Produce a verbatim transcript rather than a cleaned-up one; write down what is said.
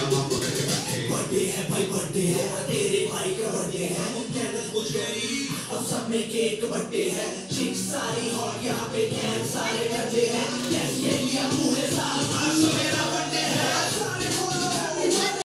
birthday है भाई birthday है तेरे भाई का बर्थडे है कैंडल बुझ गई अब सब में केक बर्थडे है चिक सारी हॉट यहाँ पे कैंप सारे करते हैं